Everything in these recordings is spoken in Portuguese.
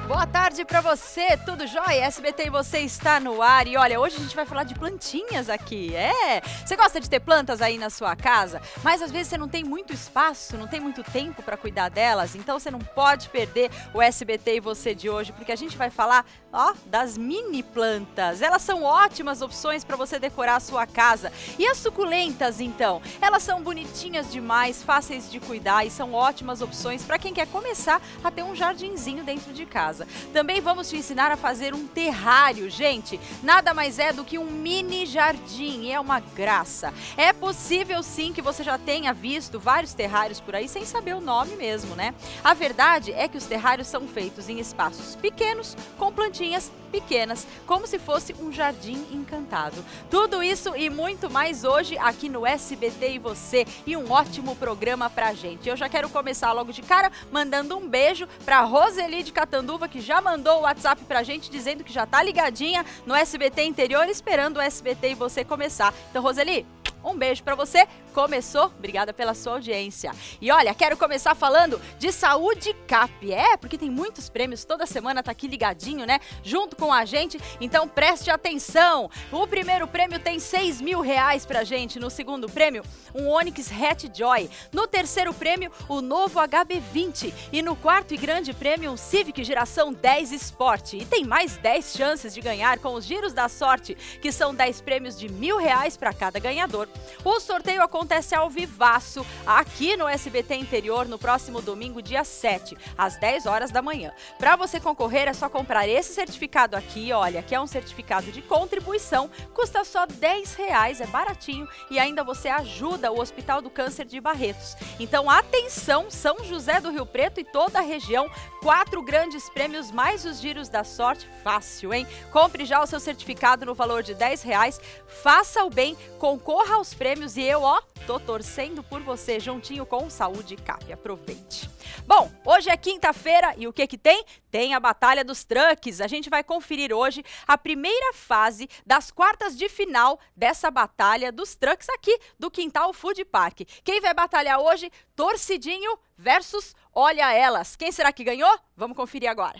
Boa tarde pra você, tudo jóia? SBT e você está no ar. E olha, hoje a gente vai falar de plantinhas aqui. Você gosta de ter plantas aí na sua casa, mas às vezes você não tem muito espaço, não tem muito tempo pra cuidar delas, então você não pode perder o SBT e você de hoje, porque a gente vai falar, das mini plantas. Elas são ótimas opções pra você decorar a sua casa. E as suculentas, então? Elas são bonitinhas demais, fáceis de cuidar e são ótimas opções pra quem quer começar a ter um jardinzinho dentro de casa. Também vamos te ensinar a fazer um terrário, gente. Nada mais é do que um mini jardim, é uma graça. É possível sim que você já tenha visto vários terrários por aí sem saber o nome mesmo, né? A verdade é que os terrários são feitos em espaços pequenos, com plantinhas pequenas, como se fosse um jardim encantado. Tudo isso e muito mais hoje aqui no SBT e você, e um ótimo programa pra gente. Eu já quero começar logo de cara mandando um beijo pra Roseli de Catanduva, que já mandou o WhatsApp pra gente dizendo que já tá ligadinha no SBT Interior, esperando o SBT e você começar. Então, Roseli, um beijo pra você. Começou? Obrigada pela sua audiência. E olha, quero começar falando de Saúde Cap. Porque tem muitos prêmios, toda semana tá aqui ligadinho, né? Junto com a gente, então preste atenção. O primeiro prêmio tem R$6.000 pra gente. No segundo prêmio, um Onix Hatch Joy. No terceiro prêmio, o novo HB20. E no quarto e grande prêmio, um Civic Geração 10 Sport. E tem mais 10 chances de ganhar com os Giros da Sorte, que são 10 prêmios de R$1.000 para cada ganhador. O sorteio acontece ao vivaço aqui no SBT Interior no próximo domingo, dia 7, às 10 horas da manhã. Para você concorrer, é só comprar esse certificado aqui, olha, que é um certificado de contribuição, custa só R$10, é baratinho e ainda você ajuda o Hospital do Câncer de Barretos. Então, atenção, São José do Rio Preto e toda a região, 4 grandes prêmios mais os Giros da Sorte, fácil, hein? Compre já o seu certificado no valor de R$10, faça o bem, concorra aos prêmios e eu, tô torcendo por você juntinho com o Saúde Cap. Aproveite. Bom, hoje é quinta-feira e o que tem? Tem a Batalha dos Trucks. A gente vai conferir hoje a primeira fase das quartas de final dessa Batalha dos Trucks aqui do Quintal Food Park. Quem vai batalhar hoje? Torcidinho versus Olha Elas. Quem será que ganhou? Vamos conferir agora.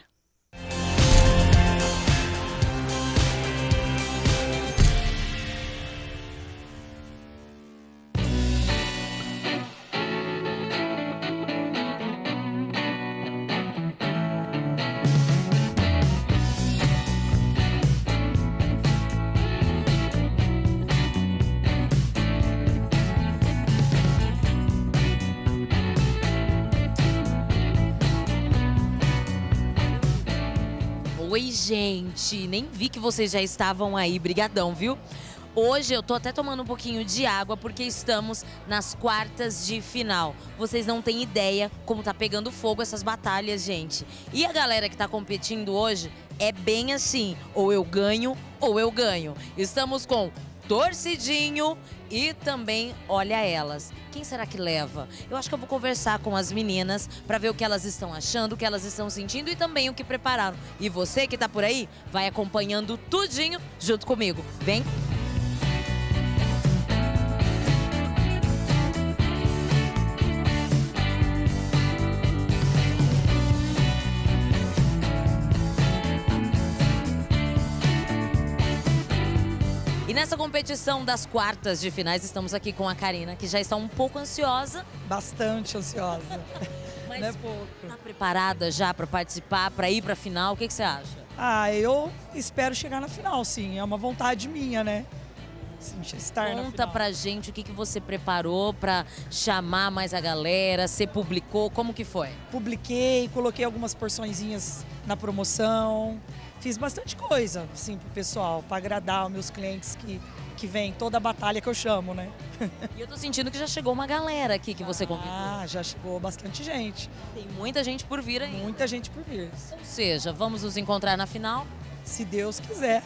Oi, gente, nem vi que vocês já estavam aí, brigadão, viu? Hoje eu tô até tomando um pouquinho de água porque estamos nas quartas de final. Vocês não têm ideia como tá pegando fogo essas batalhas, gente. E a galera que tá competindo hoje é bem assim, ou eu ganho ou eu ganho. Estamos com Torcidinho e também Olha Elas. Quem será que leva? Eu acho que eu vou conversar com as meninas para ver o que elas estão achando, o que elas estão sentindo e também o que prepararam. E você que tá por aí, vai acompanhando tudinho junto comigo. Vem! E nessa competição das quartas de finais, estamos aqui com a Karina, que já está um pouco ansiosa. Bastante ansiosa. Mas não é pouco. Tá preparada já para participar, para ir para a final? O que você acha? Eu espero chegar na final, sim. É uma vontade minha, né? Sim, estar na final. Conta pra gente o que você preparou para chamar mais a galera, você publicou, como que foi? Publiquei, coloquei algumas porçõezinhas na promoção. Fiz bastante coisa, assim, pro pessoal, para agradar os meus clientes que vêm toda a batalha que eu chamo, né? E eu tô sentindo que já chegou uma galera aqui que você convidou. Já chegou bastante gente. Tem muita gente por vir aí. Muita gente por vir. Ou seja, vamos nos encontrar na final? Se Deus quiser.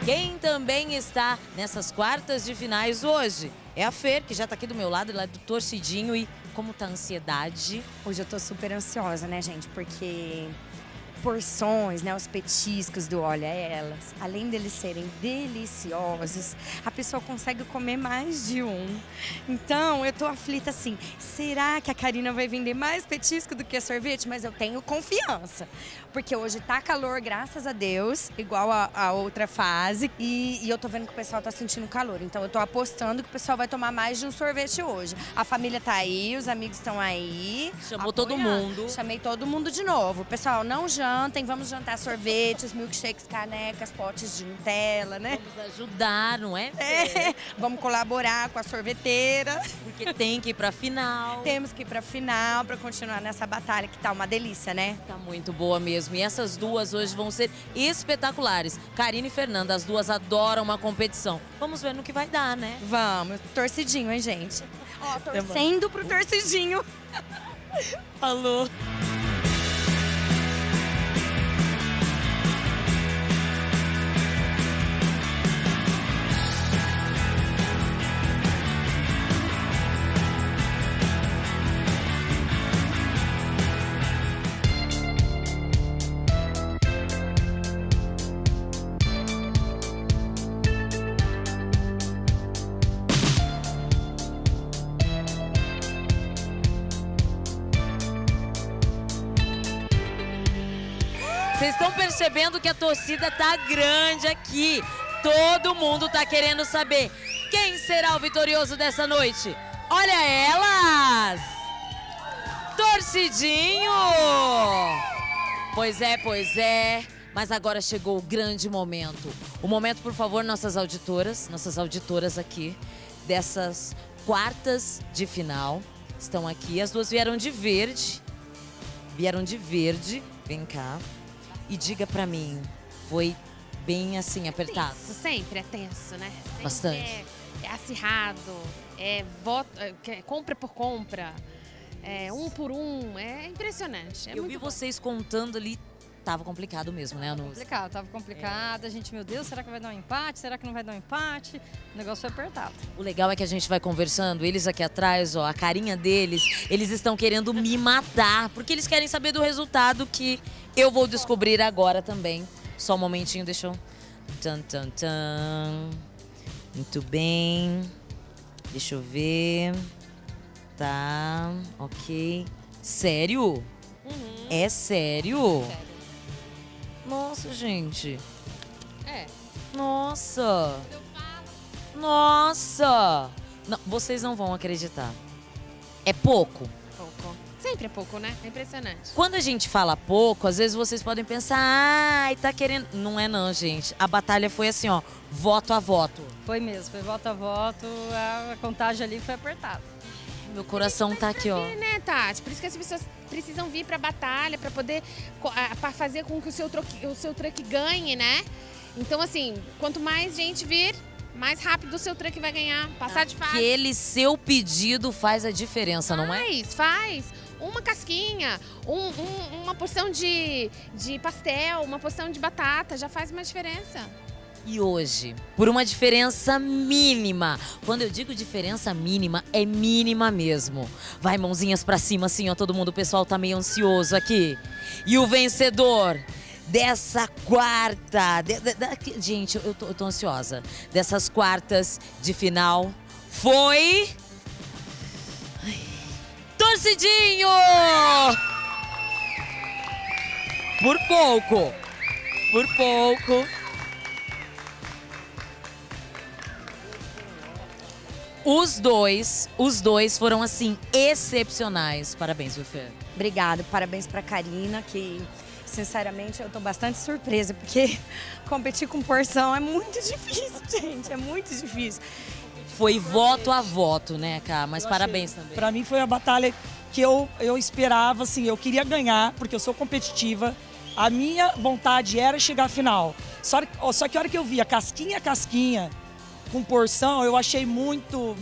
Quem também está nessas quartas de finais hoje é a Fer, que já tá aqui do meu lado, ela é do Torcidinho. E como tá a ansiedade? Hoje eu tô super ansiosa, né, gente? Porque porções, né, os petiscos do Olha Elas, além deles serem deliciosos, a pessoa consegue comer mais de um. Então, eu tô aflita assim, será que a Karina vai vender mais petisco do que sorvete? Mas eu tenho confiança, porque hoje tá calor, graças a Deus, igual a outra fase, e eu tô vendo que o pessoal tá sentindo calor, então eu tô apostando que o pessoal vai tomar mais de um sorvete hoje. A família tá aí, os amigos estão aí. Chamou todo mundo. Chamei todo mundo de novo. Pessoal, não jantem, vamos jantar sorvetes, milkshakes, canecas, potes de Nutella, né? Vamos ajudar, não é? Vamos colaborar com a sorveteira. Porque tem que ir pra final. Temos que ir pra final pra continuar nessa batalha que tá uma delícia, né? Tá muito boa mesmo. E essas duas hoje vão ser espetaculares. Karina e Fernanda, as duas adoram uma competição. Vamos ver no que vai dar, né? Vamos, torcidinho, hein, gente? Ó, torcendo pro torcidinho. Alô. Vocês estão percebendo que a torcida tá grande aqui. Todo mundo tá querendo saber quem será o vitorioso dessa noite. Olha elas! Torcidinho! Pois é. Mas agora chegou o grande momento. O momento, por favor, nossas auditoras aqui dessas quartas de final estão aqui. As duas vieram de verde. Vem cá. E diga pra mim, foi bem assim, apertado? Tenso, sempre é tenso, né? Sempre Bastante. É acirrado, compra por compra, um por um, é impressionante. Eu vi vocês contando ali, tava complicado mesmo, né, Anus? Tava complicado. A gente, meu Deus, será que vai dar um empate? Será que não vai dar um empate? O negócio foi apertado. O legal é que a gente vai conversando, eles aqui atrás, ó, a carinha deles, eles estão querendo me matar, porque eles querem saber do resultado que eu vou descobrir agora também. Só um momentinho, deixa eu... Muito bem. Deixa eu ver. Tá, ok. Sério? Uhum. É sério? Sério. Nossa, gente. É. Nossa. Eu falo. Nossa. Não, vocês não vão acreditar. É pouco. Pouco. Sempre é pouco, né? É impressionante. Quando a gente fala pouco, às vezes vocês podem pensar, ai, tá querendo... Não é não, gente. A batalha foi assim, ó, voto a voto. Foi mesmo, foi voto a voto. A contagem ali foi apertada. Meu coração tá aqui, ó. É, né, Tati? Por isso que as pessoas precisam vir pra batalha, pra poder pra fazer com que o seu truck ganhe, né? Então, assim, quanto mais gente vir, mais rápido o seu truck vai ganhar. Passar de fase. Aquele seu pedido faz a diferença, não é? Faz. Uma casquinha, uma porção de pastel, uma porção de batata, já faz uma diferença. E hoje, por uma diferença mínima, quando eu digo diferença mínima, é mínima mesmo. Vai, mãozinhas pra cima, assim, ó, todo mundo, o pessoal tá meio ansioso aqui. E o vencedor dessa quarta... gente, eu tô ansiosa. Dessas quartas de final foi... Torcidinho! Por pouco. Por pouco. Os dois foram, assim, excepcionais. Parabéns, viu, Fê? Obrigada, parabéns pra Karina, que sinceramente eu tô bastante surpresa, porque competir com porção é muito difícil, gente, é muito difícil. Foi voto a voto, né, Cá? Mas parabéns também. Pra mim foi a batalha que eu esperava, assim, eu queria ganhar, porque eu sou competitiva. A minha vontade era chegar à final. Só que a hora que eu vi a casquinha com porção, eu achei muito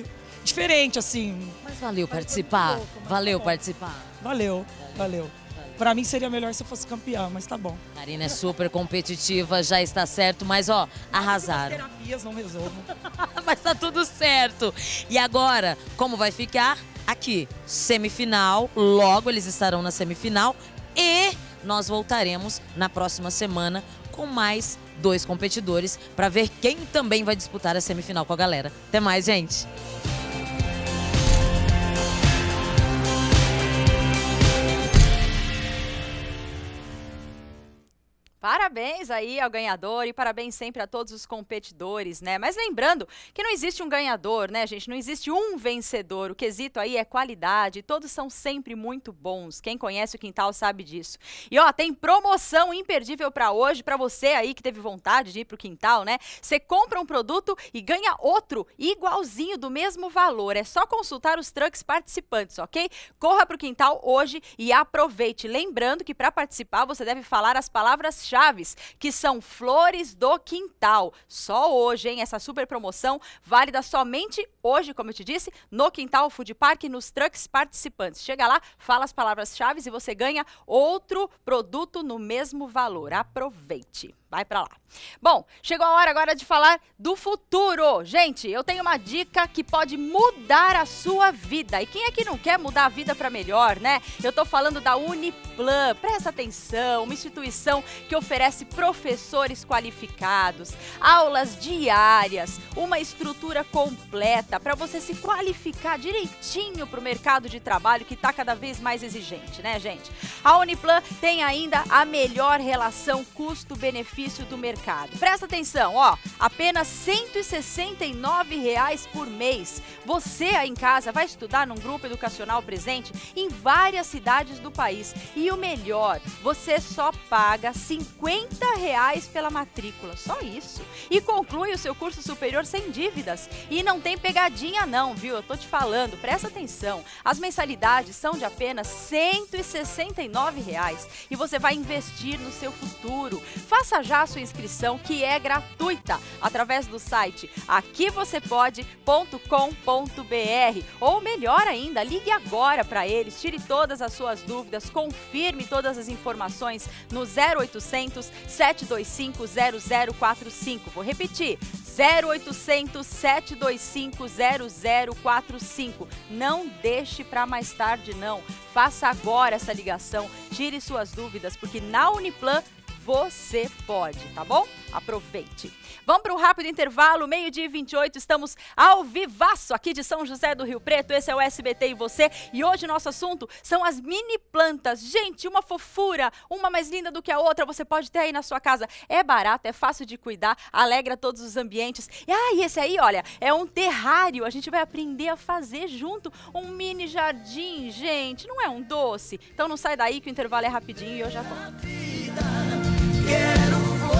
diferente, assim. Mas valeu participar? Valeu participar? Valeu. Pra mim seria melhor se eu fosse campeã, mas tá bom. Karina é super competitiva, já está certo, mas ó, arrasaram. As terapias não resolvam. Mas tá tudo certo. E agora, como vai ficar? Aqui, semifinal, logo eles estarão na semifinal e nós voltaremos na próxima semana com mais 2 competidores para ver quem também vai disputar a semifinal com a galera. Até mais, gente! Parabéns aí ao ganhador e parabéns sempre a todos os competidores, né? Mas lembrando que não existe um ganhador, né, gente? Não existe um vencedor. O quesito aí é qualidade, todos são sempre muito bons. Quem conhece o Quintal sabe disso. E ó, tem promoção imperdível para hoje, para você aí que teve vontade de ir pro Quintal, né? Você compra um produto e ganha outro igualzinho do mesmo valor. É só consultar os trucks participantes, ok? Corra pro Quintal hoje e aproveite. Lembrando que para participar você deve falar as palavras chaves, que são flores do quintal. Só hoje, hein? Essa super promoção válida somente hoje, como eu te disse, no Quintal Food Park, nos trucks participantes. Chega lá, fala as palavras-chave e você ganha outro produto no mesmo valor. Aproveite. Vai pra lá. Bom, chegou a hora agora de falar do futuro. Gente, eu tenho uma dica que pode mudar a sua vida. E quem é que não quer mudar a vida para melhor, né? Eu tô falando da Uniplan. Presta atenção, uma instituição que oferece professores qualificados, aulas diárias, uma estrutura completa para você se qualificar direitinho para o mercado de trabalho que está cada vez mais exigente, né, gente? A Uniplan tem ainda a melhor relação custo-benefício do mercado. Presta atenção, ó, apenas R$ 169,00 por mês. Você aí em casa vai estudar num grupo educacional presente em várias cidades do país. E o melhor, você só paga R$ 50,00 pela matrícula, só isso. E conclui o seu curso superior sem dívidas. E não tem pegadinha não, viu? Eu tô te falando, presta atenção. As mensalidades são de apenas R$ 169,00 e você vai investir no seu futuro. Faça já a sua inscrição, que é gratuita, através do site aquivocêpode.com.br. Ou melhor ainda, ligue agora para eles, tire todas as suas dúvidas, confirme todas as informações no 0800 725 0045. Vou repetir, 0800 725 0045. Não deixe para mais tarde, não. Faça agora essa ligação, tire suas dúvidas, porque na Uniplan você pode, tá bom? Aproveite. Vamos para um rápido intervalo, 12h28, estamos ao vivaço aqui de São José do Rio Preto, esse é o SBT e você, e hoje nosso assunto são as mini plantas. Gente, uma fofura, uma mais linda do que a outra, você pode ter aí na sua casa, é barato, é fácil de cuidar, alegra todos os ambientes. E esse aí, olha, é um terrário, a gente vai aprender a fazer junto um mini jardim, gente, não é um doce? Então não sai daí que o intervalo é rapidinho e eu já volto. Quero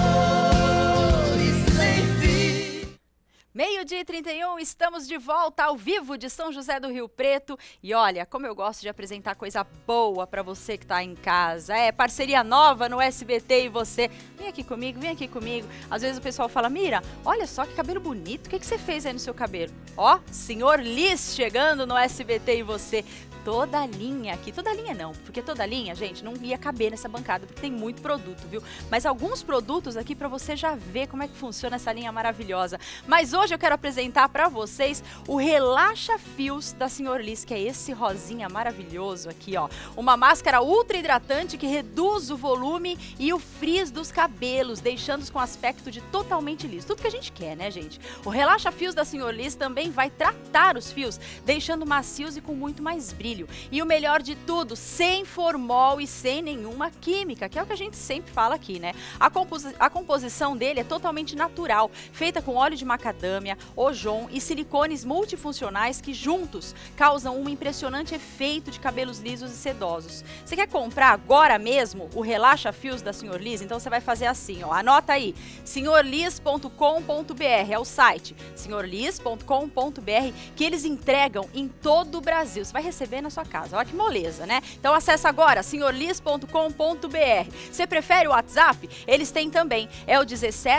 flores sem fim. 12h31, estamos de volta ao vivo de São José do Rio Preto. E olha, como eu gosto de apresentar coisa boa para você que tá em casa. É parceria nova no SBT e você. Vem aqui comigo, vem aqui comigo. Às vezes o pessoal fala, Mira, olha só que cabelo bonito, o que você fez aí no seu cabelo? Ó, Senhor Liz chegando no SBT e você. Toda linha aqui, toda linha não, porque toda linha, gente, não ia caber nessa bancada, porque tem muito produto, viu? Mas alguns produtos aqui para você já ver como é que funciona essa linha maravilhosa. Mas hoje eu quero apresentar para vocês o Relaxa Fios da Senhor Liz, que é esse rosinha maravilhoso aqui, ó. Uma máscara ultra hidratante que reduz o volume e o frizz dos cabelos, deixando-os com aspecto de totalmente liso. Tudo que a gente quer, né, gente? O Relaxa Fios da Senhor Liz também vai tratar os fios, deixando macios e com muito mais brilho. E o melhor de tudo, sem formol e sem nenhuma química, que é o que a gente sempre fala aqui, né? A composição dele é totalmente natural, feita com óleo de macadâmia, ojon e silicones multifuncionais que juntos causam um impressionante efeito de cabelos lisos e sedosos. Você quer comprar agora mesmo o Relaxa Fios da Senhor Liz? Então você vai fazer assim, ó, anota aí, senhorliz.com.br, é o site, senhorliz.com.br, que eles entregam em todo o Brasil. Você vai receber na sua casa. Olha que moleza, né? Então acessa agora, senhorlis.com.br. Você prefere o WhatsApp? Eles têm também. É o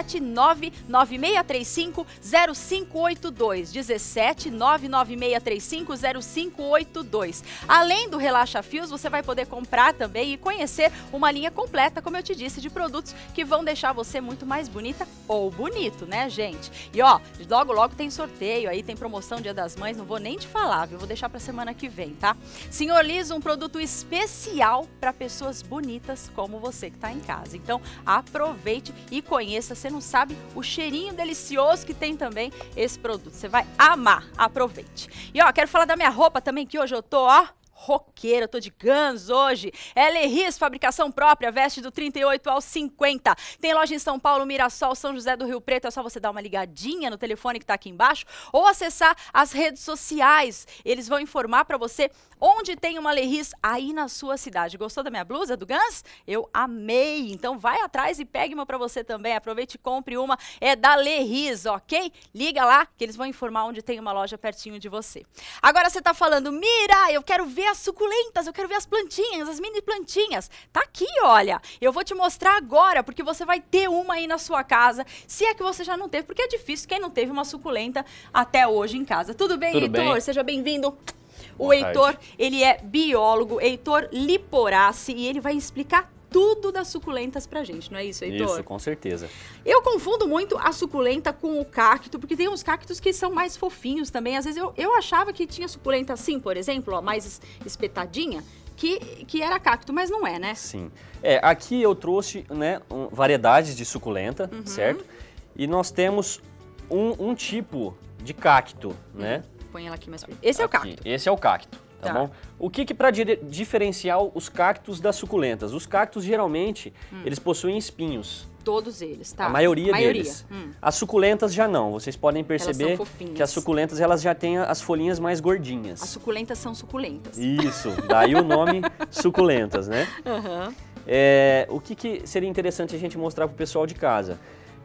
17996350582. 17996350582. Além do Relaxa Fios, você vai poder comprar também e conhecer uma linha completa, como eu te disse, de produtos que vão deixar você muito mais bonita ou bonito, né, gente? E ó, logo tem sorteio aí, tem promoção Dia das Mães, não vou nem te falar, viu? Vou deixar pra semana que vem, tá? Senhor Liz, um produto especial para pessoas bonitas como você que tá em casa. Então, aproveite e conheça. Você não sabe o cheirinho delicioso que tem também esse produto. Você vai amar. Aproveite. E ó, quero falar da minha roupa também, que hoje eu tô, ó, roqueira, eu tô de Guns hoje. É Lerris, fabricação própria, veste do 38 ao 50. Tem loja em São Paulo, Mirassol, São José do Rio Preto. É só você dar uma ligadinha no telefone que tá aqui embaixo ou acessar as redes sociais. Eles vão informar pra você onde tem uma Lerris aí na sua cidade. Gostou da minha blusa do Guns? Eu amei. Então vai atrás e pegue uma pra você também. Aproveite e compre uma. É da Lerris, ok? Liga lá que eles vão informar onde tem uma loja pertinho de você. Agora você tá falando, Mira, eu quero ver as suculentas, eu quero ver as plantinhas, as mini plantinhas. Tá aqui, olha. Eu vou te mostrar agora, porque você vai ter uma aí na sua casa, se é que você já não teve, porque é difícil quem não teve uma suculenta até hoje em casa. Tudo bem, Tudo Heitor? bem. Seja bem-vindo. O Boa Heitor, tarde. ele é biólogo, Heitor Liporassi, e ele vai explicar tudo das suculentas pra gente, não é isso, Heitor? Isso, com certeza. Eu confundo muito a suculenta com o cacto, porque tem uns cactos que são mais fofinhos também. Às vezes eu achava que tinha suculenta assim, por exemplo, ó, mais espetadinha, que era cacto, mas não é, né? Sim. Aqui eu trouxe, né, variedades de suculenta, certo? E nós temos um tipo de cacto, né? Põe ela aqui mais perto. Esse é o Aqui. cacto. Esse é o cacto, tá Tá. bom? O que para diferenciar os cactos das suculentas? Os cactos, geralmente, eles possuem espinhos. Todos eles, tá? A maioria deles. Hum. As suculentas já não. Vocês podem perceber fofinhas. que as suculentas elas já têm as folhinhas mais gordinhas. As suculentas são suculentas. Isso, daí o nome suculentas, né? Aham. O que seria interessante a gente mostrar pro pessoal de casa?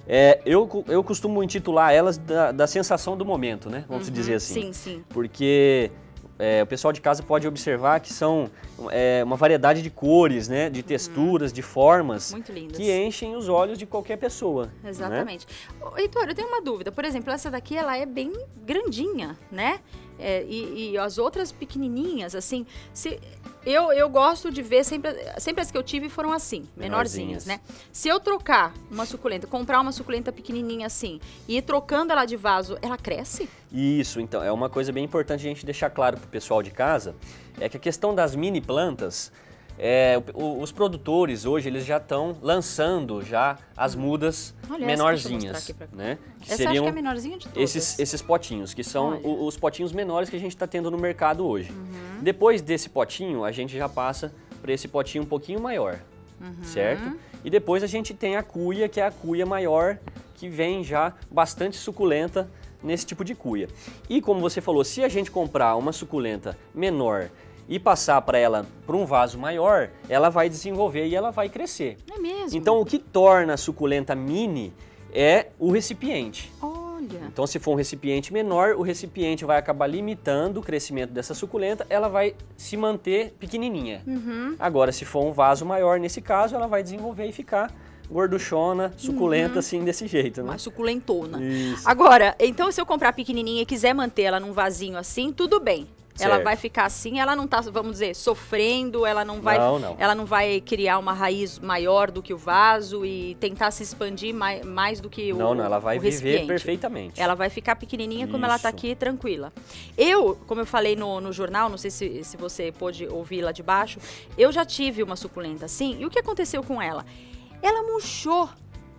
Eu costumo intitular elas da sensação do momento, né? Vamos dizer assim. Sim, sim. Porque o pessoal de casa pode observar que são uma variedade de cores, né? De texturas, de formas. Muito lindas. Que enchem os olhos de qualquer pessoa. Né? Exatamente. Ô, Heitor, eu tenho uma dúvida. Por exemplo, essa daqui, ela é bem grandinha, né? E as outras pequenininhas, assim, eu gosto de ver, sempre as que eu tive foram assim, menorzinhas, né? Se eu trocar uma suculenta, comprar uma suculenta pequenininha assim, e ir trocando ela de vaso, ela cresce? Isso, então, é uma coisa bem importante a gente deixar claro pro pessoal de casa, é que a questão das mini plantas, os produtores hoje, eles já estão lançando já as mudas Olha, menorzinhas, essa, deixa eu mostrar aqui pra né? Que Essa acho que é a menorzinha de todas. esses potinhos, que são Olha. os potinhos menores que a gente está tendo no mercado hoje. Uhum. Depois desse potinho, a gente já passa para esse potinho um pouquinho maior, Uhum. certo? E depois a gente tem a cuia, que é a cuia maior, que vem já bastante suculenta nesse tipo de cuia. E como você falou, se a gente comprar uma suculenta menor e passar para ela para um vaso maior, ela vai desenvolver e ela vai crescer. É mesmo? Então o que torna a suculenta mini é o recipiente. Olha. Então se for um recipiente menor, o recipiente vai acabar limitando o crescimento dessa suculenta, ela vai se manter pequenininha. Uhum. Agora se for um vaso maior, nesse caso, ela vai desenvolver e ficar gorduchona, suculenta assim desse jeito, né? Uma suculentona. Isso. Agora, então se eu comprar pequenininha e quiser manter ela num vasinho assim, tudo bem. Ela Certo. vai ficar assim, ela não tá, vamos dizer, sofrendo, ela não vai, Não. ela não vai criar uma raiz maior do que o vaso e tentar se expandir mais do que o Não, ela vai o viver recipiente. perfeitamente. Ela vai ficar pequenininha como ela tá Isso. aqui, tranquila. Como eu falei no jornal, não sei se você pôde ouvir lá de baixo, eu já tive uma suculenta assim, e o que aconteceu com ela? Ela murchou.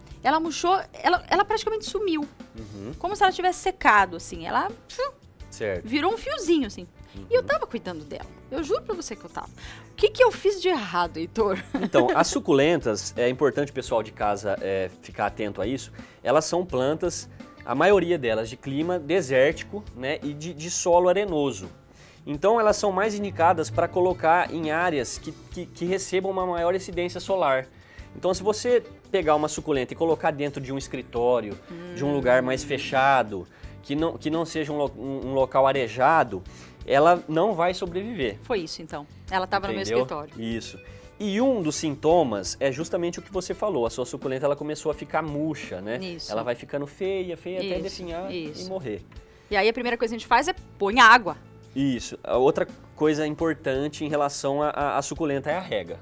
Ela praticamente sumiu. Uhum. Como se ela tivesse secado, assim. Ela Certo. virou um fiozinho, assim. E eu tava cuidando dela. Eu juro pra você que eu tava. O que eu fiz de errado, Heitor? Então, as suculentas, é importante o pessoal de casa ficar atento a isso, elas são plantas, a maioria delas de clima desértico, né, e de solo arenoso. Então elas são mais indicadas para colocar em áreas que recebam uma maior incidência solar. Então se você pegar uma suculenta e colocar dentro de um escritório, de um lugar mais fechado, que não seja um local arejado, ela não vai sobreviver. Foi isso, então. Ela estava no meu Entendeu? escritório. Isso. E um dos sintomas é justamente o que você falou. A sua suculenta ela começou a ficar murcha, né? Isso. Ela vai ficando feia até Isso, definhar isso. e morrer. E aí a primeira coisa que a gente faz é põe água. Isso. A outra coisa importante em relação à suculenta é a rega.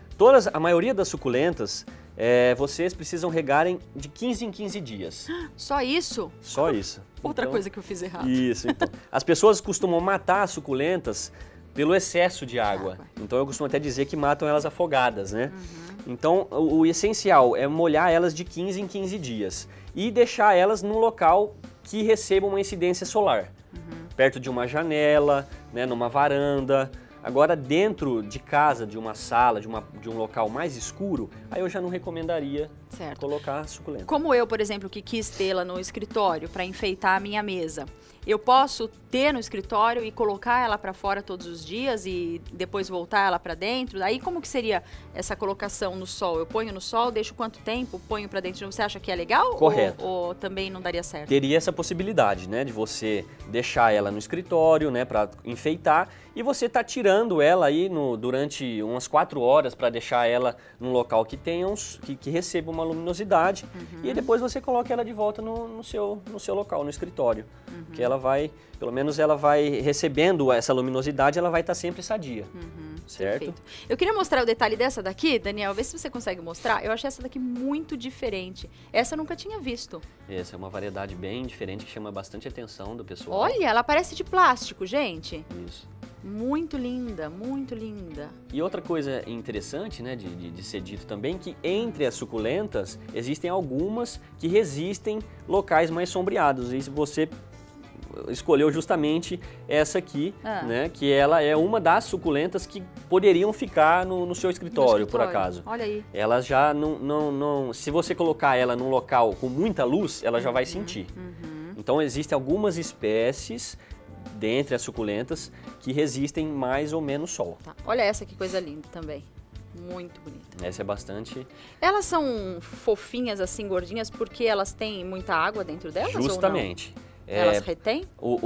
A maioria das suculentas, vocês precisam regarem de 15 em 15 dias. Só isso? Só isso. Outra Então, coisa que eu fiz errado. Isso, então. As pessoas costumam matar as suculentas pelo excesso de água. Então eu costumo até dizer que matam elas afogadas, né? Então o essencial é molhar elas de 15 em 15 dias e deixar elas num local que receba uma incidência solar. Perto de uma janela, né, numa varanda. Agora dentro de casa, de uma sala, de um local mais escuro, aí eu já não recomendaria colocar a suculenta. Como eu, por exemplo, que quis tê-la no escritório para enfeitar a minha mesa, eu posso ter no escritório e colocar ela para fora todos os dias e depois voltar ela para dentro? Aí como que seria essa colocação no sol? Eu ponho no sol, deixo quanto tempo, ponho para dentro? Você acha que é legal? Correto. Ou também não daria certo? Teria essa possibilidade, né, de você deixar ela no escritório, né, para enfeitar, e você tá tirando ela aí durante umas 4 horas para deixar ela num local que tenha que receba uma luminosidade, e aí depois você coloca ela de volta no seu local, no escritório, que ela vai, pelo menos ela vai recebendo essa luminosidade, ela vai estar sempre sadia, certo? Perfeito. Eu queria mostrar o detalhe dessa daqui, Daniel, vê se você consegue mostrar. Eu achei essa daqui muito diferente. Essa eu nunca tinha visto. Essa é uma variedade bem diferente que chama bastante atenção do pessoal. Olha, ela parece de plástico, gente. Isso. Muito linda, muito linda. E outra coisa interessante, né, de ser dito também, que entre as suculentas existem algumas que resistem locais mais sombreados. E se você escolheu justamente essa aqui, né, que ela é uma das suculentas que poderiam ficar no seu escritório, por acaso. Olha aí. Ela já não... Se você colocar ela num local com muita luz, ela já vai sentir. Então existem algumas espécies dentre as suculentas que resistem mais ou menos sol. Tá. Olha essa que coisa linda também. Muito bonita. Essa é bastante... Elas são fofinhas assim, gordinhas, porque elas têm muita água dentro delas? Justamente. Ou não? Elas retêm?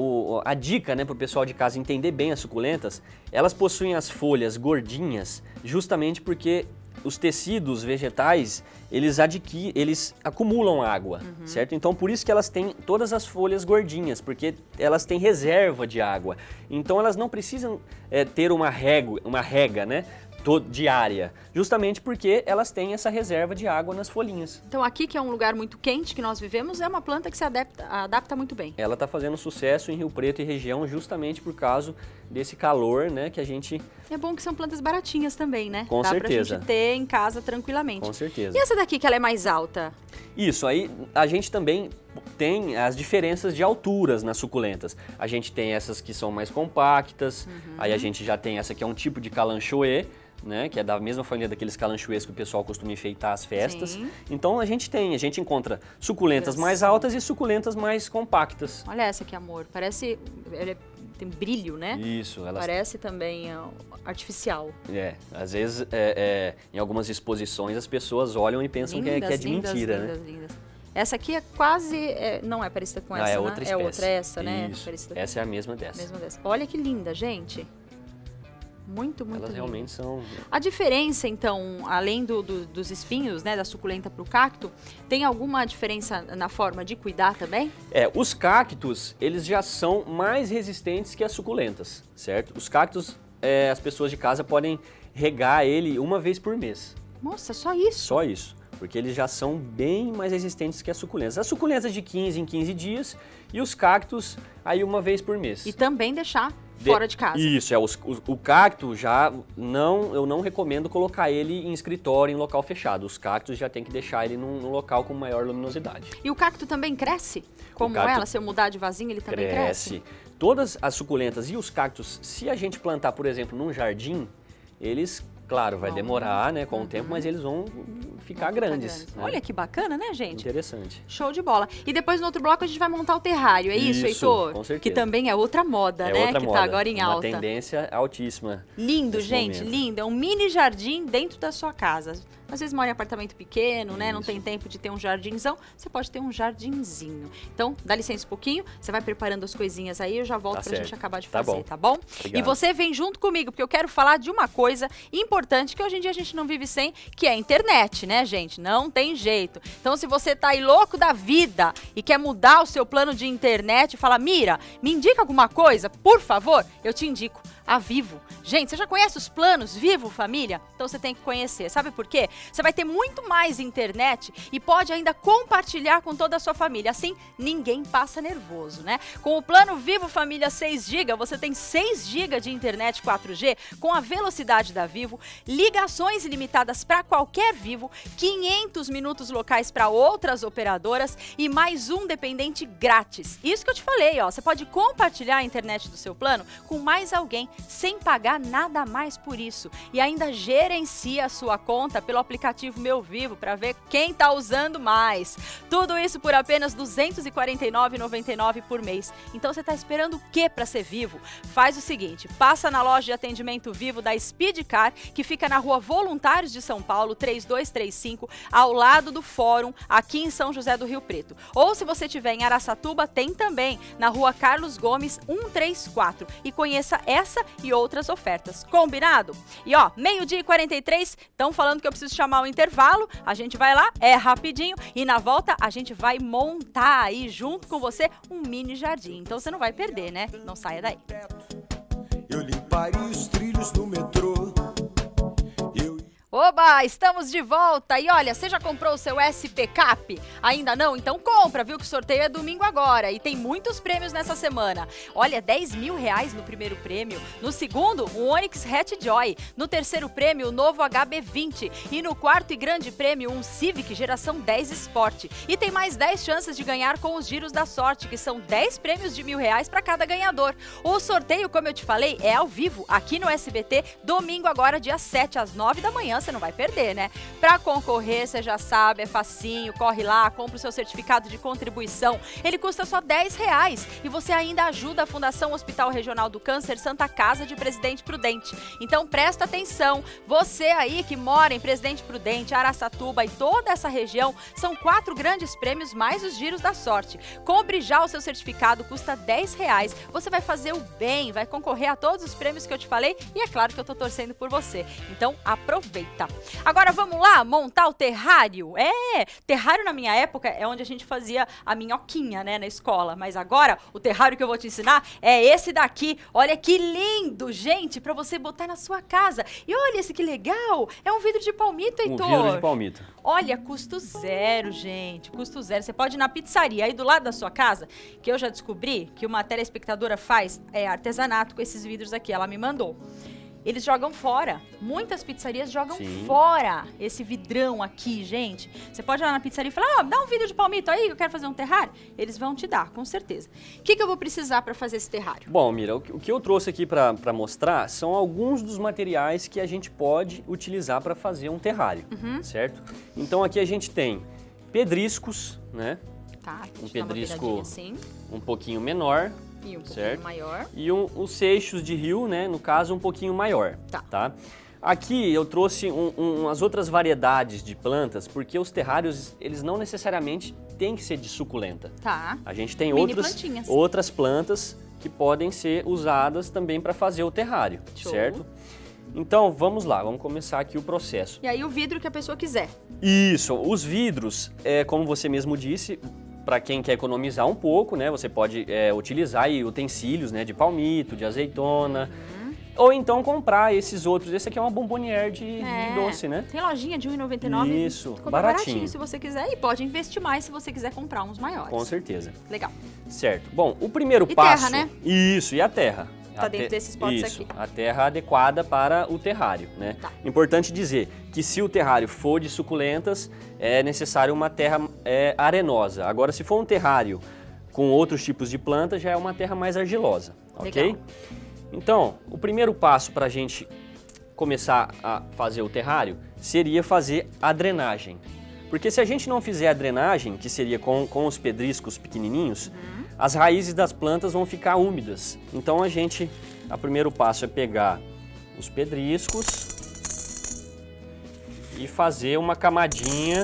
A dica, né, para o pessoal de casa entender bem as suculentas, elas possuem as folhas gordinhas justamente porque os tecidos vegetais, eles acumulam água, certo? Então, por isso que elas têm todas as folhas gordinhas, porque elas têm reserva de água. Então, elas não precisam ter uma rega, né, diária, justamente porque elas têm essa reserva de água nas folhinhas. Então, aqui, que é um lugar muito quente que nós vivemos, é uma planta que se adapta muito bem. Ela está fazendo sucesso em Rio Preto e região justamente por causa desse calor, né, que a gente... É bom que são plantas baratinhas também, né? Com certeza. Dá pra gente ter em casa tranquilamente. Com certeza. E essa daqui, que ela é mais alta? Isso, aí a gente também tem as diferenças de alturas nas suculentas. A gente tem essas que são mais compactas, aí a gente já tem essa que é um tipo de calanchoe, né, que é da mesma família daqueles calanchoes que o pessoal costuma enfeitar as festas. Sim. Então a gente encontra suculentas mais altas e suculentas mais compactas. Olha essa aqui, amor. Parece... tem brilho, né? Isso. Parece também artificial. Às vezes em algumas exposições as pessoas olham e pensam que é de mentira, né? Lindas. Essa aqui é quase... não é parecida com essa, é né? outra espécie. É outra essa, né? Isso. Parecida Essa é a mesma dessa. Olha que linda, gente. Muito Elas linda. realmente são... A diferença, então, além dos espinhos, né, da suculenta para o cacto, tem alguma diferença na forma de cuidar também? Os cactos, eles já são mais resistentes que as suculentas, certo? Os cactos, as pessoas de casa podem regar ele uma vez por mês. Nossa, só isso? Só isso, porque eles já são bem mais resistentes que as suculentas. As suculentas de 15 em 15 dias e os cactos aí uma vez por mês. E também deixar fora de casa. Isso, o cacto eu não recomendo colocar ele em escritório, em local fechado. Os cactos já tem que deixar ele num local com maior luminosidade. E o cacto também cresce? Como ela, se eu mudar de vasinho, ele também cresce? Todas as suculentas e os cactos, se a gente plantar, por exemplo, num jardim, eles... Claro, vai demorar, né, com o tempo, mas eles vão ficar grandes. Né? Olha que bacana, né, gente? Interessante. Show de bola. E depois no outro bloco a gente vai montar o terrário, é isso, Heitor? Com certeza. Que também é outra moda, né? Outra que moda. tá agora em alta. Uma tendência altíssima. Lindo, gente, lindo. É um mini jardim dentro da sua casa. às vezes mora em apartamento pequeno, né? Não tem tempo de ter um jardinzão, você pode ter um jardinzinho. Então, dá licença um pouquinho, você vai preparando as coisinhas aí, eu já volto pra gente acabar de fazer, tá bom? Obrigado. E você vem junto comigo, porque eu quero falar de uma coisa importante que hoje em dia a gente não vive sem, que é a internet, né, gente? Não tem jeito. Então, se você tá aí louco da vida e quer mudar o seu plano de internet, fala, Mira, me indica alguma coisa, por favor, eu te indico a Vivo. Gente, você já conhece os planos Vivo, família? Então você tem que conhecer. Sabe por quê? Você vai ter muito mais internet e pode ainda compartilhar com toda a sua família. Assim, ninguém passa nervoso, né? Com o plano Vivo Família 6 GB, você tem 6 GB de internet 4G com a velocidade da Vivo, ligações ilimitadas para qualquer Vivo, 500 minutos locais para outras operadoras e mais um dependente grátis. Isso que eu te falei, ó. Você pode compartilhar a internet do seu plano com mais alguém sem pagar nada a mais por isso. E ainda gerencia a sua conta pelo aplicativo Meu Vivo para ver quem está usando mais. Tudo isso por apenas R$ 249,99 por mês. Então você está esperando o que para ser Vivo? Faz o seguinte, passa na loja de atendimento Vivo da Speedcar, que fica na Rua Voluntários de São Paulo, 3235, ao lado do Fórum, aqui em São José do Rio Preto. Ou se você estiver em Araçatuba, tem também na Rua Carlos Gomes, 134. E conheça essa e outras ofertas. Combinado? E ó, 12h43, estão falando que eu preciso chamar o intervalo, a gente vai lá, é rapidinho, e na volta a gente vai montar aí junto com você um mini jardim. Então você não vai perder, né? Não saia daí. Eu limparia os trilhos do metrô. Oba, estamos de volta. E olha, você já comprou o seu SP Cap? Ainda não? Então compra, viu? Que o sorteio é domingo agora. E tem muitos prêmios nessa semana. Olha, R$10.000 no primeiro prêmio. No segundo, o Onix Hatch Joy. No terceiro prêmio, o novo HB20. E no quarto e grande prêmio, um Civic geração 10 Sport. E tem mais 10 chances de ganhar com os giros da sorte, que são 10 prêmios de R$1.000 para cada ganhador. O sorteio, como eu te falei, é ao vivo, aqui no SBT, domingo agora, dia 7, às 9 da manhã. Você não vai perder, né? Para concorrer, você já sabe, é facinho, corre lá, compra o seu certificado de contribuição. Ele custa só R$10 e você ainda ajuda a Fundação Hospital Regional do Câncer Santa Casa de Presidente Prudente. Então presta atenção, você aí que mora em Presidente Prudente, Araçatuba e toda essa região, são 4 grandes prêmios mais os giros da sorte. Compre já o seu certificado, custa R$10. Você vai fazer o bem, vai concorrer a todos os prêmios que eu te falei e é claro que eu tô torcendo por você. Então aproveita. Agora vamos lá montar o terrário? Terrário na minha época é onde a gente fazia a minhoquinha, né, na escola. Mas agora o terrário que eu vou te ensinar é esse daqui. Olha que lindo, gente, pra você botar na sua casa. E olha esse que legal, é um vidro de palmito, Heitor. Um vidro de palmito. Olha, custo zero, gente, custo zero. Você pode ir na pizzaria aí do lado da sua casa, que eu já descobri que uma telespectadora faz artesanato com esses vidros aqui, ela me mandou. Eles jogam fora. Muitas pizzarias jogam fora esse vidrão aqui, gente. Você pode ir lá na pizzaria e falar, dá um vidro de palmito aí, eu quero fazer um terrário. Eles vão te dar, com certeza. O que eu vou precisar para fazer esse terrário? Bom, Mira, o que eu trouxe aqui para mostrar são alguns dos materiais que a gente pode utilizar para fazer um terrário, certo? Então aqui a gente tem pedriscos, né? Tá, um pedrisco assim. Um pouquinho menor. E um pouquinho certo? maior. E os seixos de rio, né? No caso, um pouquinho maior. Tá? Aqui eu trouxe umas outras variedades de plantas, porque os terrários, eles não necessariamente têm que ser de suculenta. Tá. A gente tem plantinhas. outras plantas que podem ser usadas também para fazer o terrário, certo? Então, vamos lá, vamos começar aqui o processo. E aí o vidro que a pessoa quiser. Isso, os vidros, como você mesmo disse, para quem quer economizar um pouco, né, você pode utilizar aí utensílios, né, de palmito, de azeitona, ou então comprar esses outros. Esse aqui é uma bombonière de doce, né? Tem lojinha de R$1,99. Isso, baratinho se você quiser e pode investir mais se você quiser comprar uns maiores. Com certeza. Legal. Certo. Bom, o primeiro passo... terra, né? Isso, e a terra. Tá dentro desses potes aqui. A terra adequada para o terrário, né? Tá. Importante dizer que se o terrário for de suculentas, é necessário uma terra arenosa. Agora, se for um terrário com outros tipos de plantas, já é uma terra mais argilosa, ok? Legal. Então, o primeiro passo para a gente começar a fazer o terrário seria fazer a drenagem. Porque se a gente não fizer a drenagem, que seria com os pedriscos pequenininhos, as raízes das plantas vão ficar úmidas. Então o primeiro passo é pegar os pedriscos e fazer uma camadinha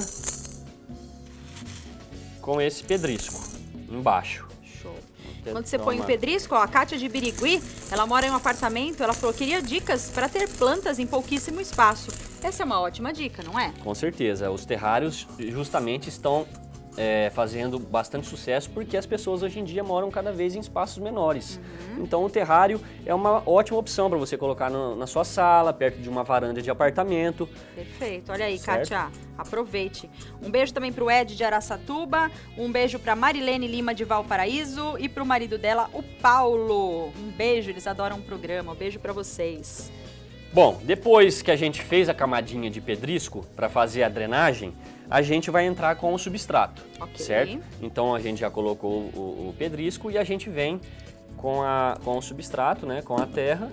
com esse pedrisco embaixo. Show. Quando você põe o pedrisco, ó, a Kátia de Birigui, ela mora em um apartamento, ela falou que queria dicas para ter plantas em pouquíssimo espaço. Essa é uma ótima dica, não é? Com certeza, os terrários justamente estão fazendo bastante sucesso porque as pessoas hoje em dia moram cada vez em espaços menores. Então o terrário é uma ótima opção para você colocar na sua sala, perto de uma varanda de apartamento. Perfeito, olha aí, Certo. Kátia, aproveite. Um beijo também pro Ed de Araçatuba, um beijo pra Marilene Lima de Valparaíso e pro marido dela, o Paulo. Um beijo, eles adoram o programa, um beijo pra vocês. Bom, depois que a gente fez a camadinha de pedrisco para fazer a drenagem, a gente vai entrar com o substrato, Ok. certo? Então a gente já colocou o pedrisco e a gente vem com o substrato, né, com a terra.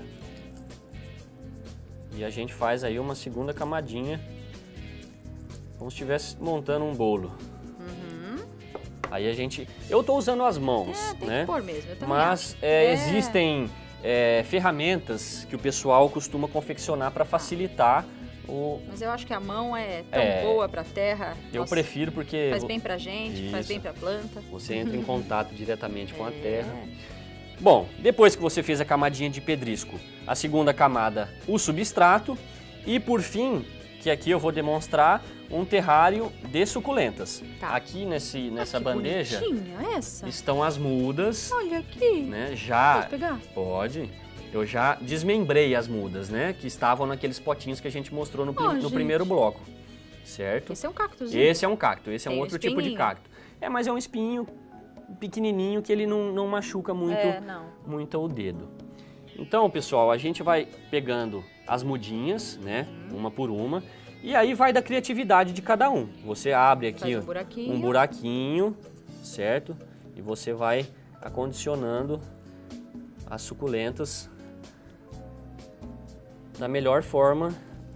E a gente faz aí uma segunda camadinha, como se estivesse montando um bolo. Aí a gente... Eu tô usando as mãos, Tem né? que pôr mesmo, eu também Mas acho. existem ferramentas que o pessoal costuma confeccionar para facilitar o... Mas eu acho que a mão é tão É. boa pra terra. Eu Nossa, prefiro porque faz bem pra gente, faz Isso. bem pra planta. você entra em contato diretamente com a É. terra. Bom, depois que você fez a camadinha de pedrisco, a segunda camada, o substrato, e por fim, que aqui eu vou demonstrar, um terrário de suculentas. Tá. Aqui nessa Que bandeja bonitinha essa. estão as mudas, Olha aqui. né? Já Posso pegar? pode. Eu já desmembrei as mudas, né? Que estavam naqueles potinhos que a gente mostrou no gente. primeiro bloco, certo? Esse é um cactozinho. Esse é um cacto, esse é um Tem outro tipo de espinhinho. cacto. Mas é um espinho pequenininho que ele não machuca muito, não. muito o dedo. Então, pessoal, a gente vai pegando as mudinhas, né? Uma por uma. E aí vai da criatividade de cada um. Você abre aqui Faz um buraquinho. um buraquinho, certo? E você vai acondicionando as suculentas da melhor forma.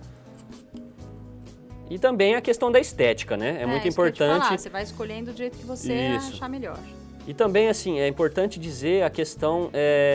E também a questão da estética, né? É muito isso que eu ia te falar, importante. você vai escolhendo do jeito que você Isso. achar melhor. E também, assim, é importante dizer a questão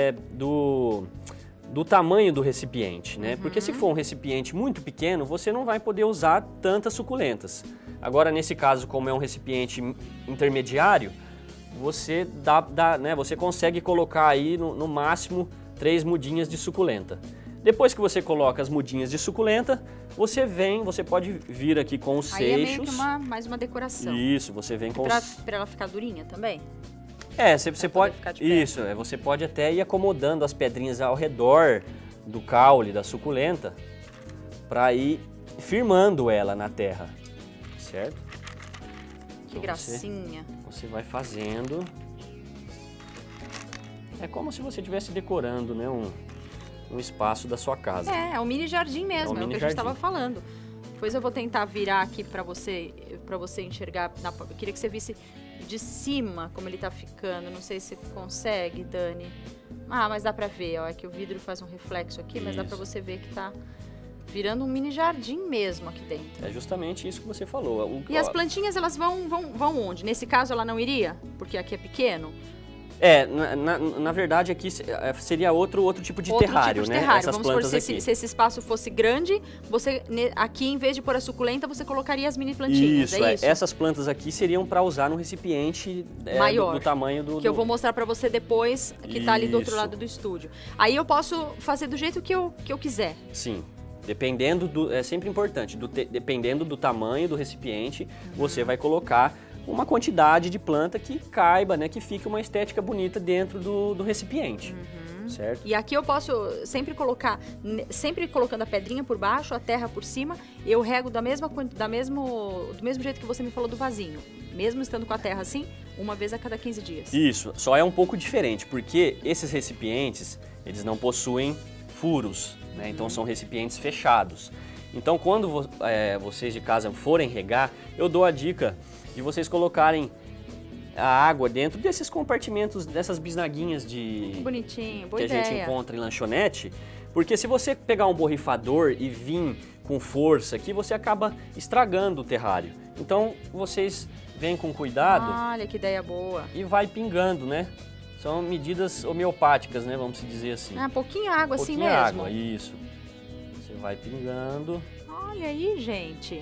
do tamanho do recipiente, né? Porque se for um recipiente muito pequeno, você não vai poder usar tantas suculentas. Agora, nesse caso, como é um recipiente intermediário, você né, você consegue colocar aí no máximo 3 mudinhas de suculenta. Depois que você coloca as mudinhas de suculenta, você pode vir aqui com os Aí é seixos. meio que mais uma decoração. Isso, você vem com Pra, os... pra ela ficar durinha também? Você poder pode. ficar de pé. Isso, você pode até ir acomodando as pedrinhas ao redor do caule da suculenta para ir firmando ela na terra, certo? Que Então gracinha. Você vai fazendo. É como se você estivesse decorando, né, um espaço da sua casa. É um mini jardim mesmo, é, o mini que a gente jardim. estava falando. Depois eu vou tentar virar aqui pra você enxergar. Eu queria que você visse de cima como ele tá ficando. Não sei se consegue, Dani. Ah, mas dá pra ver, ó. É que o vidro faz um reflexo aqui, mas dá pra Isso. você ver que tá virando um mini jardim mesmo aqui dentro. É justamente isso que você falou. E as plantinhas, elas vão onde? Nesse caso, ela não iria? Porque aqui é pequeno? Na verdade, aqui seria outro tipo de Outro terrário, tipo de né? terrário. Essas Vamos supor, plantas se aqui. esse espaço fosse grande, você aqui, em vez de pôr a suculenta, você colocaria as mini plantinhas, Isso, é isso? Essas plantas aqui seriam para usar num recipiente Maior, do tamanho do... Que eu vou mostrar pra você depois, que tá ali do outro Isso. lado do estúdio. Aí eu posso fazer do jeito que eu quiser. Sim. Dependendo do... É sempre importante. Dependendo do tamanho do recipiente, você vai colocar uma quantidade de planta que caiba, né? Que fique uma estética bonita dentro do recipiente. Certo? E aqui eu posso sempre colocando a pedrinha por baixo, a terra por cima, eu rego do mesmo jeito que você me falou do vasinho. Mesmo estando com a terra assim, uma vez a cada 15 dias. Isso, só é um pouco diferente, porque esses recipientes, eles não possuem furos, né? Então são recipientes fechados. Então quando vocês de casa forem regar, eu dou a dica de vocês colocarem a água dentro desses compartimentos, dessas bisnaguinhas Bonitinho, boa que ideia. a gente encontra em lanchonete, porque se você pegar um borrifador e vir com força aqui, você acaba estragando o terrário. Então vocês vêm com cuidado Olha que ideia boa. e vai pingando, né? São medidas homeopáticas, né? Vamos dizer assim. Ah, pouquinho água assim Pouquinha mesmo. água, isso. Você vai pingando. Olha Olha aí, gente.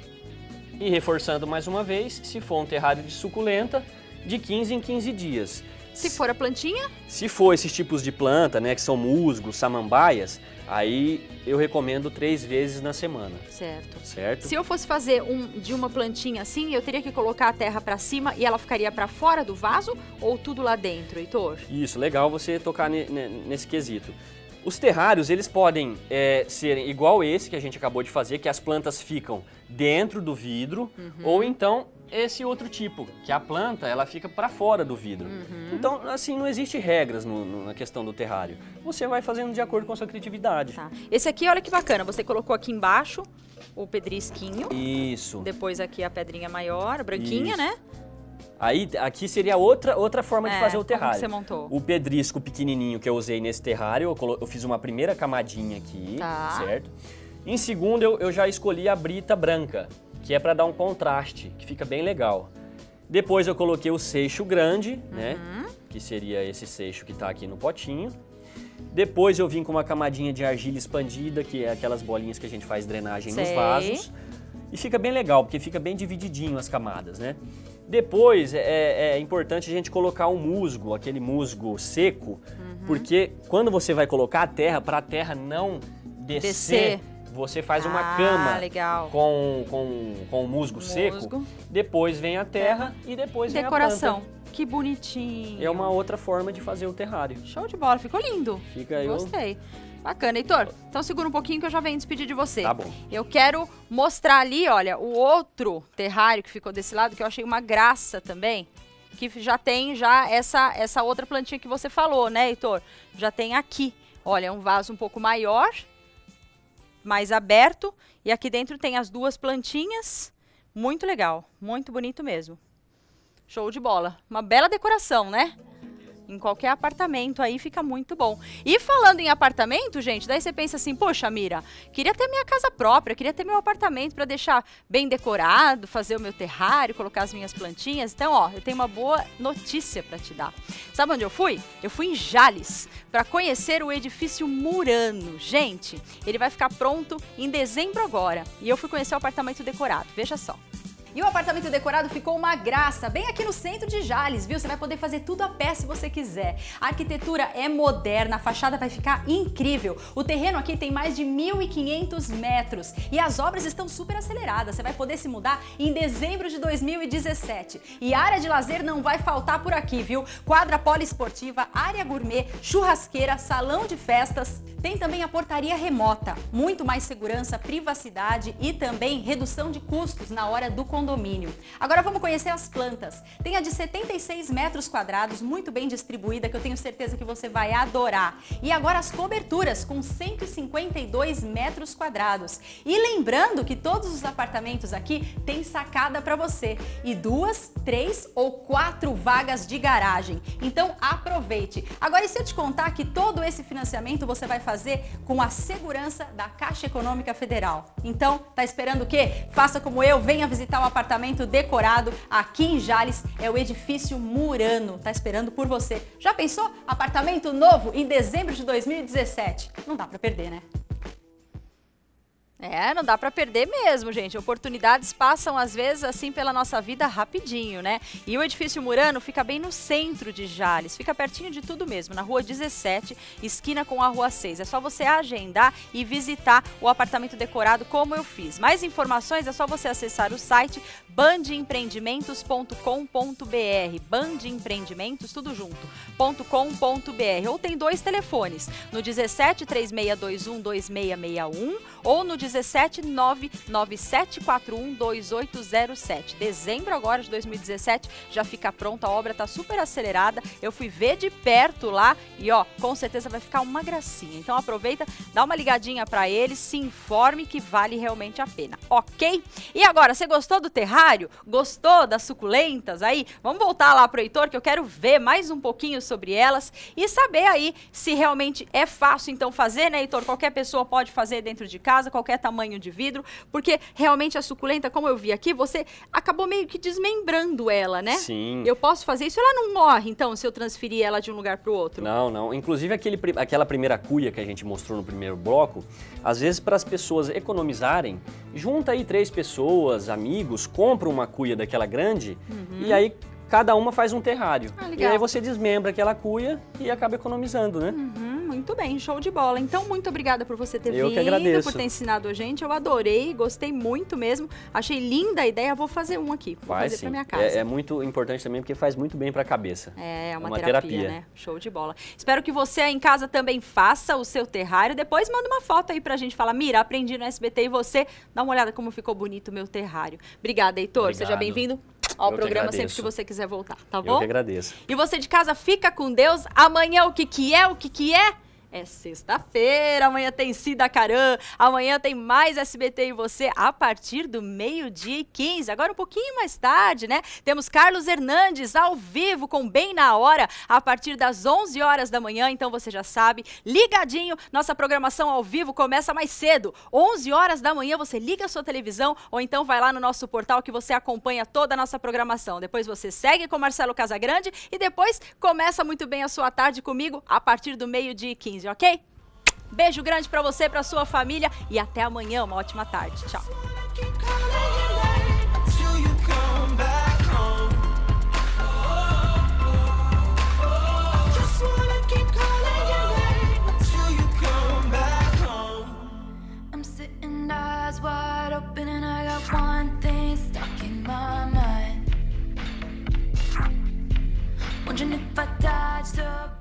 E reforçando mais uma vez, se for um terrário de suculenta, de 15 em 15 dias. Se for a plantinha? Se for esses tipos de planta, né, que são musgos, samambaias, aí eu recomendo 3 vezes na semana. Certo? Se eu fosse fazer de uma plantinha assim, eu teria que colocar a terra para cima e ela ficaria para fora do vaso ou tudo lá dentro, Heitor? Isso, legal você tocar nesse quesito. Os terrários, eles podem ser igual esse que a gente acabou de fazer, que as plantas ficam dentro do vidro, ou então esse outro tipo, que a planta ela fica para fora do vidro. Então, assim, não existe regras na questão do terrário. Você vai fazendo de acordo com a sua criatividade. Tá. Esse aqui, olha que bacana, você colocou aqui embaixo o pedrisquinho. Isso. Depois aqui a pedrinha maior, a branquinha, né? Aí, aqui seria outra forma de fazer o terrário. Como você montou? O pedrisco pequenininho que eu usei nesse terrário, eu fiz uma primeira camadinha aqui, certo? Em segundo, eu já escolhi a brita branca, que é para dar um contraste, que fica bem legal. Depois eu coloquei o seixo grande, né? Que seria esse seixo que tá aqui no potinho. Depois eu vim com uma camadinha de argila expandida, que é aquelas bolinhas que a gente faz drenagem nos vasos. E fica bem legal, porque fica bem divididinho as camadas, né? Depois é importante a gente colocar um musgo, aquele musgo seco, porque quando você vai colocar a terra, para a terra não descer, você faz uma cama com o musgo seco, depois vem a terra e depois vem a planta. Que bonitinho. É uma outra forma de fazer o terrário. Show de bola, ficou lindo. Gostei. Bacana, Heitor. Então segura um pouquinho que eu já venho despedir de você. Tá bom. Eu quero mostrar ali, olha, o outro terrário que ficou desse lado, que eu achei uma graça também, que já tem essa outra plantinha que você falou, né, Heitor? Já tem aqui. Olha, é um vaso um pouco maior, mais aberto, e aqui dentro tem as duas plantinhas. Muito legal, muito bonito mesmo. Show de bola. Uma bela decoração, né? Em qualquer apartamento aí fica muito bom. E falando em apartamento, gente, daí você pensa assim, poxa, Mira, queria ter minha casa própria, queria ter meu apartamento para deixar bem decorado, fazer o meu terrário, colocar as minhas plantinhas. Então, ó, eu tenho uma boa notícia para te dar. Sabe onde eu fui? Eu fui em Jales para conhecer o edifício Murano. Gente, ele vai ficar pronto em dezembro agora. E eu fui conhecer o apartamento decorado. Veja só. E o apartamento decorado ficou uma graça, bem aqui no centro de Jales, viu? Você vai poder fazer tudo a pé se você quiser. A arquitetura é moderna, a fachada vai ficar incrível. O terreno aqui tem mais de 1.500 metros e as obras estão super aceleradas. Você vai poder se mudar em dezembro de 2017. E a área de lazer não vai faltar por aqui, viu? Quadra poliesportiva, área gourmet, churrasqueira, salão de festas. Tem também a portaria remota, muito mais segurança, privacidade e também redução de custos na hora do condomínio. Agora vamos conhecer as plantas. Tem a de 76 metros quadrados, muito bem distribuída, que eu tenho certeza que você vai adorar. E agora as coberturas, com 152 metros quadrados. E lembrando que todos os apartamentos aqui têm sacada para você. E 2, 3 ou 4 vagas de garagem. Então aproveite. Agora, e se eu te contar que todo esse financiamento você vai fazer com a segurança da Caixa Econômica Federal? Então, tá esperando o quê? Faça como eu, venha visitar o apartamento decorado aqui em Jales, é o edifício Murano, tá esperando por você. Já pensou? Apartamento novo em dezembro de 2017. Não dá pra perder, né? Não dá pra perder mesmo, gente. Oportunidades passam, às vezes, assim, pela nossa vida rapidinho, né? E o edifício Murano fica bem no centro de Jales, fica pertinho de tudo mesmo, na rua 17, esquina com a rua 6. É só você agendar e visitar o apartamento decorado como eu fiz. Mais informações é só você acessar o site bandempreendimentos.com.br, bandempreendimentos, tudo junto, .com.br. Ou tem 2 telefones, no 17 3621 2661 ou no 17 99741 2807. Dezembro agora de 2017 já fica pronto, a obra tá super acelerada. Eu fui ver de perto lá e ó, com certeza vai ficar uma gracinha. Então aproveita, dá uma ligadinha para eles, se informe que vale realmente a pena, ok? E agora, você gostou do terrário? Gostou das suculentas aí? Vamos voltar lá pro Heitor, que eu quero ver mais um pouquinho sobre elas e saber aí se realmente é fácil então fazer, né, Heitor? Qualquer pessoa pode fazer dentro de casa, qualquer tamanho de vidro, porque realmente a suculenta, como eu vi aqui, você acabou meio que desmembrando ela, né? Sim. Eu posso fazer isso? Ela não morre, então, se eu transferir ela de um lugar para o outro? Não, não. Inclusive aquela primeira cuia que a gente mostrou no primeiro bloco, às vezes para as pessoas economizarem, junta aí 3 pessoas, amigos, compra uma cuia daquela grande e aí cada uma faz um terrário. E aí você desmembra aquela cuia e acaba economizando, né? Muito bem, show de bola. Então, muito obrigada por você ter Eu vindo, que agradeço. por ter ensinado a gente. Eu adorei, gostei muito mesmo. Achei linda a ideia, vou fazer um aqui. Vou fazer pra minha casa. É muito importante também porque faz muito bem para a cabeça. É uma terapia, né? Show de bola. Espero que você aí em casa também faça o seu terrário. Depois manda uma foto aí pra gente falar, Mira, aprendi no SBT e você dá uma olhada como ficou bonito o meu terrário. Obrigada, Heitor. Obrigado. Seja bem-vindo ao Eu programa que sempre que você quiser voltar, tá bom? Eu que agradeço. E você de casa, fica com Deus. Amanhã o que que é? O que que é? É sexta-feira, amanhã tem Cida Caran, amanhã tem mais SBT e você a partir do 12h15. Agora um pouquinho mais tarde, né? Temos Carlos Hernandes ao vivo com Bem na Hora a partir das 11 horas da manhã, então você já sabe, ligadinho, nossa programação ao vivo começa mais cedo. 11 horas da manhã você liga a sua televisão ou então vai lá no nosso portal que você acompanha toda a nossa programação. Depois você segue com Marcelo Casagrande e depois começa muito bem a sua tarde comigo a partir do 12h15. Ok? Beijo grande pra você, pra sua família e até amanhã. Uma ótima tarde. Tchau. I'm sitting eyes wide open and I got one thing stuck in my mind. Wondering if I dodged up